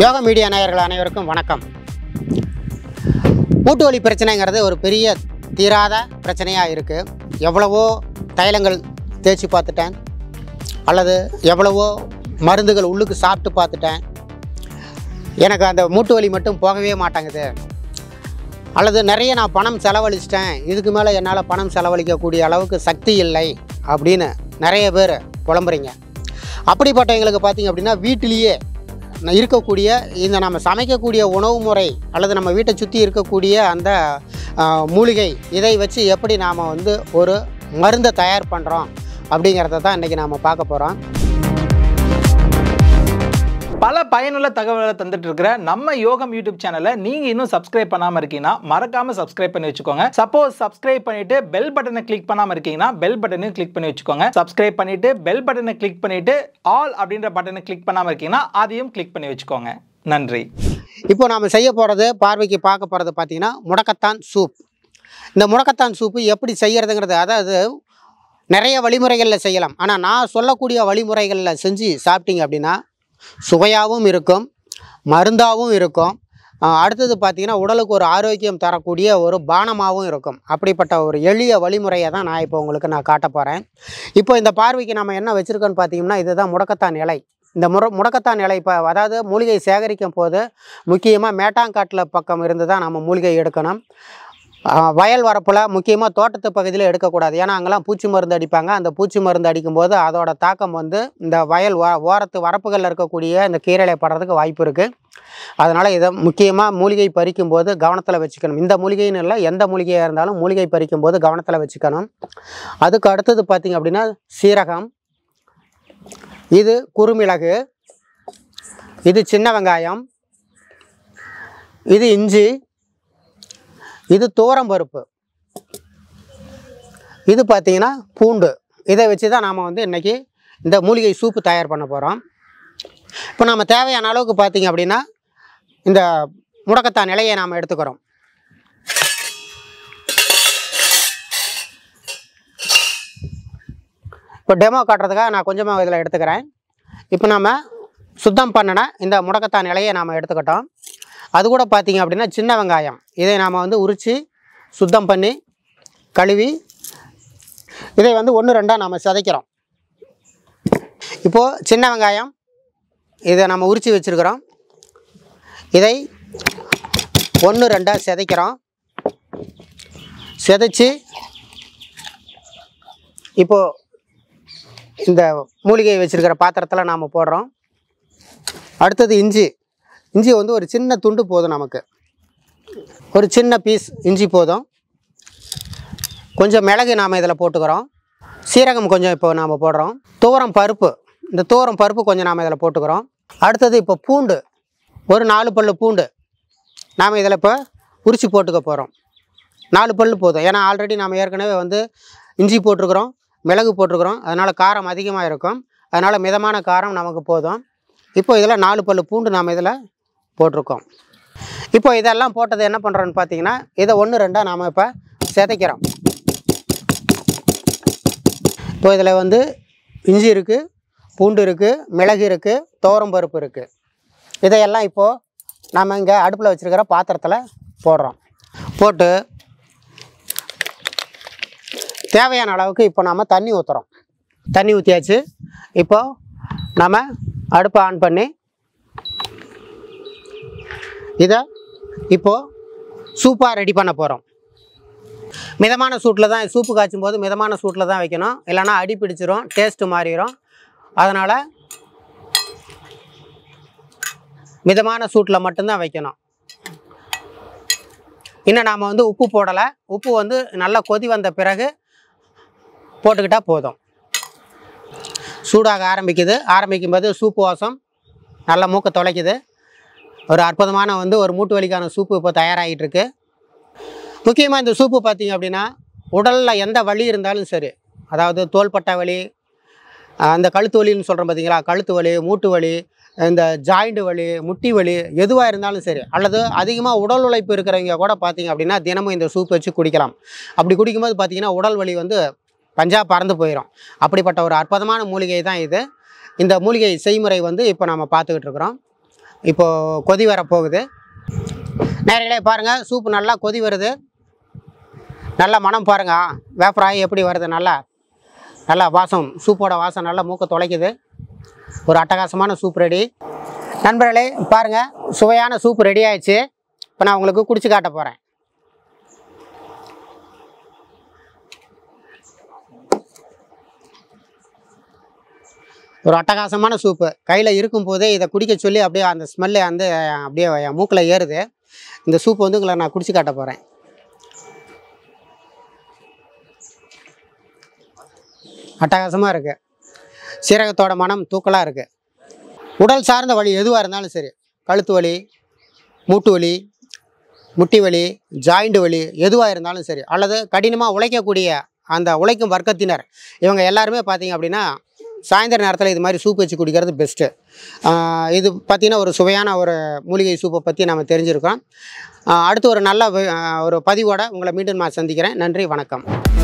Yoga media நேயர்கள் அனைவருக்கும் வணக்கம். மூட்டு வலி பிரச்சனைங்கிறது ஒரு பெரிய தீராத பிரச்சனையாக இருக்குது. எவ்வளவோ தைலங்கள் தேய்ச்சி பார்த்துட்டேன், அல்லது எவ்வளவோ மருந்துகள் உள்ளுக்கு சாப்பிட்டு பார்த்துட்டேன். எனக்கு அந்த மூட்டு வலி மட்டும் போகவே மாட்டேங்குது, அல்லது நிறைய நான் பணம் செலவழிச்சிட்டேன், இதுக்கு மேலே என்னால் பணம் செலவழிக்கக்கூடிய அளவுக்கு சக்தி இல்லை அப்படின்னு நிறைய பேர் புலம்புறீங்க. அப்படிப்பட்டவங்களுக்கு பார்த்திங்க அப்படின்னா வீட்டிலேயே இருக்கக்கூடிய இந்த நம்ம சமைக்கக்கூடிய உணவு முறை அல்லது நம்ம வீட்டை சுற்றி இருக்கக்கூடிய அந்த மூலிகை இதை வச்சு எப்படி நாம் ஒரு மருந்தை தயார் பண்ணுறோம் அப்படிங்கிறத தான் இன்றைக்கி நாம் பார்க்க போகிறோம். பல பயனுள்ள தகவல்களை தந்துட்டு இருக்கிற நம்ம யோகம் யூடியூப் சேனலை நீங்க இன்னும் சப்ஸ்கிரைப் பண்ணாம இருக்கீங்கன்னா மறக்காம சப்ஸ்கிரைப் பண்ணி வச்சுக்கோங்க. சப்போஸ் சப்ஸ்கிரைப் பண்ணிட்டு பெல் பட்டனை கிளிக் பண்ணாம இருக்கீங்கன்னா பெல் பட்டனையும் கிளிக் பண்ணி வச்சுக்கோங்க. சப்ஸ்கிரைப் பண்ணிட்டு பெல் பட்டனை கிளிக் பண்ணிட்டு ஆல் அப்படின்ற பட்டனை கிளிக் பண்ணாம இருக்கீங்கன்னா அதையும் கிளிக் பண்ணி வச்சுக்கோங்க. நன்றி. இப்போ நாம் செய்ய போகிறது, பார்வைக்கு பார்க்க போகிறது பார்த்தீங்கன்னா முடக்கத்தான் சூப். இந்த முடக்கத்தான் சூப்பு எப்படி செய்யறதுங்கிறது, அதாவது நிறைய வழிமுறைகளில் செய்யலாம். ஆனால் நான் சொல்லக்கூடிய வழிமுறைகளில் செஞ்சு சாப்பிட்டீங்க அப்படின்னா சுவையாகவும் இருக்கும், மருந்தாகவும் இருக்கும். அடுத்தது பார்த்திங்கன்னா உடலுக்கு ஒரு ஆரோக்கியம் தரக்கூடிய ஒரு பானமாகவும் இருக்கும். அப்படிப்பட்ட ஒரு எளிய வழிமுறையை தான் நான் இப்போ உங்களுக்கு காட்ட போகிறேன். இப்போ இந்த பார்வைக்கு நம்ம என்ன வச்சுருக்கோன்னு பார்த்திங்கன்னா, இதுதான் முடக்கத்தான் இலை. இந்த முடக்கத்தான் இலை இப்போ அதாவது மூலிகை சேகரிக்கும் போது முக்கியமாக மேட்டாங்காட்டில் பக்கம் இருந்து தான் நம்ம மூலிகை எடுக்கணும். வயல் வரப்பில் முக்கியமாக தோட்டத்து பகுதியில் எடுக்கக்கூடாது. ஏன்னா அங்கெல்லாம் பூச்சி மருந்து அடிப்பாங்க. அந்த பூச்சி மருந்து அடிக்கும்போது அதோட தாக்கம் இந்த வயல் ஓரத்து வரப்புகளில் இருக்கக்கூடிய இந்த கீரையை படுறதுக்கு வாய்ப்பு இருக்குது. அதனால் இதை முக்கியமாக மூலிகை பறிக்கும்போது கவனத்தில் வச்சுக்கணும். இந்த மூலிகைன்னு இல்லை, எந்த மூலிகையாக இருந்தாலும் மூலிகை பறிக்கும்போது கவனத்தில் வச்சுக்கணும். அதுக்கு அடுத்தது பார்த்திங்க அப்படின்னா சீரகம், இது குறுமிளகு, இது சின்ன வெங்காயம், இது இஞ்சி, இது துவரம்பருப்பு, இது பார்த்திங்கன்னா பூண்டு. இதை வச்சு தான் நாம் இன்றைக்கி இந்த மூலிகை சூப்பு தயார் பண்ண போகிறோம். இப்போ நம்ம தேவையான அளவுக்கு பார்த்திங்க அப்படின்னா இந்த முடக்கத்தான் இலையை நாம் எடுத்துக்கிறோம். இப்போ டெமோ காட்டுறதுக்காக நான் கொஞ்சமாக இதில் எடுத்துக்கிறேன். இப்போ நம்ம சுத்தம் பண்ணின இந்த முடக்கத்தான் இலையை நாம் எடுத்துக்கிட்டோம். அது கூட பார்த்திங்க அப்படின்னா சின்ன வெங்காயம், இதை நாம் உரித்து சுத்தம் பண்ணி கழுவி இதை 1-2 நாம் சதைக்கிறோம். இப்போது சின்ன வெங்காயம் இதை நம்ம உரித்து வச்சுருக்கிறோம். இதை 1-2 சதைக்கிறோம். சதைச்சி இப்போது இந்த மூலிகை வச்சுருக்கிற பாத்திரத்தில் நாம் போடுறோம். அடுத்தது இஞ்சி. இஞ்சி ஒரு சின்ன துண்டு போதும், நமக்கு ஒரு சின்ன பீஸ் இஞ்சி போதும். கொஞ்சம் மிளகு நாம் இதில் போட்டுக்கிறோம். சீரகம் கொஞ்சம் இப்போ நாம் போடுறோம். துவரம் பருப்பு, இந்த துவரம் பருப்பு கொஞ்சம் நாம் இதில் போட்டுக்கிறோம். அடுத்தது இப்போ பூண்டு, ஒரு 4 பல்லு பூண்டு நாம் இதில் இப்போ உரித்து போட்டுக்க போகிறோம். 4 பல்லு போதும். ஏன்னா ஆல்ரெடி நாம் ஏற்கனவே இஞ்சி போட்டிருக்கிறோம், மிளகு போட்டிருக்கிறோம். அதனால் காரம் அதிகமாக இருக்கும். அதனால் மிதமான காரம் நமக்கு போதும். இப்போ இதில் 4 பல்லு பூண்டு நாம் இதில் போட்டிருக்கோம். இப்போ இதெல்லாம் போட்டது என்ன பண்ணுறோன்னு பார்த்தீங்கன்னா, இதை 1-2 நாம் இப்போ சிதைக்கிறோம். இப்போ இதில் இஞ்சி இருக்குது, பூண்டு இருக்குது, மிளகு இருக்குது, துவரம் பருப்பு இருக்குது. இதையெல்லாம் இப்போது நாம் இங்கே அடுப்பில் வச்சுருக்கிற பாத்திரத்தில் போடுறோம். போட்டு தேவையான அளவுக்கு இப்போ நாம் தண்ணி ஊற்றுறோம். தண்ணி ஊற்றியாச்சு. இப்போது நம்ம அடுப்பை ஆன் பண்ணி இதை இப்போது சூப்பாக ரெடி பண்ண போகிறோம். மிதமான சூட்டில் தான் சூப்பு காய்ச்சும் போது மிதமான சூட்டில் தான் வைக்கணும், இல்லைனா அடி பிடிச்சிரும், டேஸ்ட்டு மாறிடும். அதனால் மிதமான சூட்டில் மட்டும்தான் வைக்கணும். இன்னும் நாம் உப்பு போடலை. உப்பு நல்லா கொதி வந்த பிறகு போட்டுக்கிட்டால் போதும். சூடாக ஆரம்பிக்கும்போது சூப்பு வாசம் நல்லா மூக்க தொலைக்குது. ஒரு அற்புதமான ஒரு மூட்டு வலிக்கான சூப்பு இப்போ தயாராகிட்டுருக்கு. முக்கியமாக இந்த சூப்பு பார்த்திங்க அப்படின்னா உடலில் எந்த வலி இருந்தாலும் சரி, அதாவது தோள்பட்டை வலி, அந்த கழுத்து வலின்னு சொல்கிறோம் பார்த்திங்களா, கழுத்து வலி, மூட்டு வலி, இந்த ஜாயிண்ட் வலி, முட்டி வலி, எதுவாக இருந்தாலும் சரி, அல்லது அதிகமாக உடல் உழைப்பு இருக்கிறவங்க கூட பார்த்திங்க அப்படின்னா தினமும் இந்த சூப் வச்சு குடிக்கலாம். அப்படி குடிக்கும்போது பார்த்திங்கன்னா உடல் வலி பஞ்சா பறந்து போயிடும். அப்படிப்பட்ட ஒரு அற்புதமான மூலிகை தான் இது. இந்த மூலிகை செய்முறை இப்போ நம்ம பார்த்துக்கிட்டு இருக்கிறோம். இப்போது கொதி வரப்போகுது. நேரங்களே பாருங்கள், சூப்பு நல்லா கொதி வருது. நல்லா மனம் பாருங்கள், வேப்பராயி எப்படி வருது, நல்லா வாசம், சூப்போட வாசம் நல்லா மூக்க தொலைக்குது. ஒரு அட்டகாசமான சூப் ரெடி. நண்பர்களே பாருங்கள், சுவையான சூப் ரெடி ஆயிடுச்சு. இப்போ நான் உங்களுக்கு குடிச்சு காட்ட போகிறேன். ஒரு அட்டகாசமான சூப்பு கையில் இருக்கும்போதே இதை குடிக்க சொல்லி அப்படியே அந்த ஸ்மெல்லு அப்படியே என் மூக்கில் ஏறுது. இந்த சூப்பு வந்து உங்களை நான் குடிச்சு காட்ட போகிறேன். அட்டகாசமாக இருக்குது. சீரகத்தோட மனம் தூக்கலாக இருக்குது. உடல் சார்ந்த வலி எதுவாக இருந்தாலும் சரி, கழுத்து வலி, மூட்டு வலி, முட்டி வலி, ஜாயிண்ட் வலி எதுவாக இருந்தாலும் சரி, அல்லது கடினமாக உழைக்கக்கூடிய அந்த உழைக்கும் வர்க்கத்தினர் இவங்க எல்லாருமே பார்த்தீங்க அப்படின்னா சாயந்தர நேரத்தில் இது மாதிரி சூப் வச்சு குடிக்கிறது பெஸ்ட்டு. இது பார்த்திங்கன்னா ஒரு சுவையான ஒரு மூலிகை சூப்பை பற்றி நம்ம தெரிஞ்சுருக்கோம். அடுத்து ஒரு நல்ல ஒரு பதிவோடு உங்களை மீண்டும் நான் சந்திக்கிறேன். நன்றி, வணக்கம்.